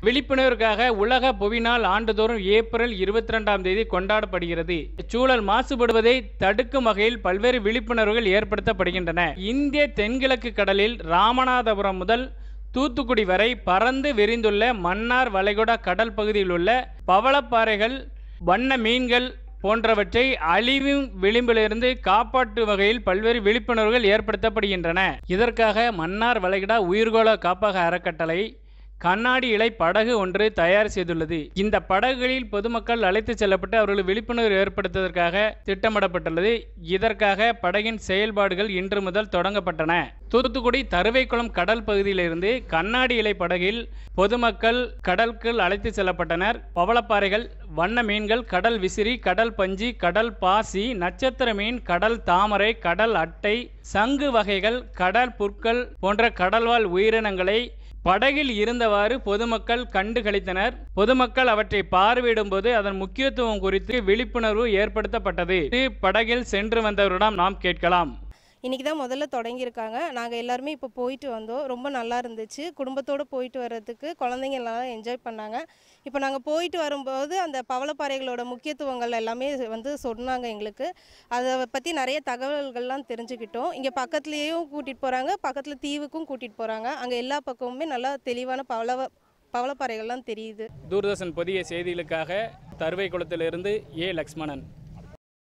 விழிப்புணர்வுக்காக உலக புவிநாள் ஆண்டுதோறும் ஏப்ரல் 22ஆம் தேதி கொண்டாடப்படுகிறது. சூழல் மாசுபடுவதை தடுக்கும் வகையில் பல்வேறு விழிப்புணர்வுகள் ஏற்படுத்தப்படுகின்றன. இந்திய தென்கிழக்கு கடலில் ராமநாதபுரம் முதல் தூத்துக்குடி வரை பறந்து விரிந்துள்ள மன்னார் வளைகுடா கடல் பகுதியில் உள்ள பவளப்பாறைகள், வண்ண மீன்கள் போன்றவற்றை அழிவும் விளிம்பிலிருந்து காப்பாற்றும் வகையில் பல்வேறு விழிப்புணர்வுகள் ஏற்படுத்தப்படுகின்றன. இதற்காக மன்னார் வளைகுடா உயிர்கோள காப்பக அறக்கட்டளை கண்ணாடி இழை படகு ஒன்று தயார் செய்துள்ளது. இந்த படகுகளில் பொதுமக்கள் அழைத்து செல்லப்பட்டு அவர்கள் விழிப்புணர்வு ஏற்படுத்துவதற்காக திட்டமிடப்பட்டுள்ளது. இதற்காக படகின் செயல்பாடுகள் இன்று முதல் தொடங்கப்பட்டன. தூத்துக்குடி தருவைக்குளம் கடல் பகுதியிலிருந்து கண்ணாடி இழை படகில் பொதுமக்கள் கடலுக்குள் அழைத்து செல்லப்பட்டனர். பவளப்பாறைகள், வண்ண மீன்கள், கடல் விசிறி, கடல் பஞ்சி, கடல் பாசி, நட்சத்திர மீன், கடல் தாமரை, கடல் அட்டை, சங்கு வகைகள், கடல் புற்கள் போன்ற கடல்வாழ் உயிரினங்களை படகில் இருந்தவாறு பொதுமக்கள் கண்டு களித்தனர். பொதுமக்கள் அவற்றை பார்வையிடும் போது அதன் முக்கியத்துவம் குறித்து விழிப்புணர்வு ஏற்படுத்தப்பட்டது. படகில் சென்று வந்தவரிடம் நாம் கேட்கலாம். இன்றைக்கி தான் முதல்ல தொடங்கியிருக்காங்க. நாங்கள் எல்லாருமே இப்போ போயிட்டு வந்தோம். ரொம்ப நல்லா இருந்துச்சு. குடும்பத்தோடு போயிட்டு வர்றதுக்கு குழந்தைங்க எல்லாம் என்ஜாய் பண்ணாங்க. இப்போ நாங்கள் போயிட்டு வரும்போது அந்த பவளப்பாறைகளோட முக்கியத்துவங்கள் எல்லாமே சொன்னாங்க எங்களுக்கு. அதை பற்றி நிறைய தகவல்கள்லாம் தெரிஞ்சுக்கிட்டோம். இங்கே பக்கத்துலேயும் கூட்டிகிட்டு போகிறாங்க, பக்கத்தில் தீவுக்கும் கூட்டிகிட்டு போகிறாங்க. அங்கே எல்லா பக்கமுமே நல்லா தெளிவான பவளப்பாறைகள்லாம் தெரியுது. தூர்தர்ஷன் புதிய செய்திகளுக்காக தருவைக்குளத்திலிருந்து ஏ. லக்ஷ்மணன்.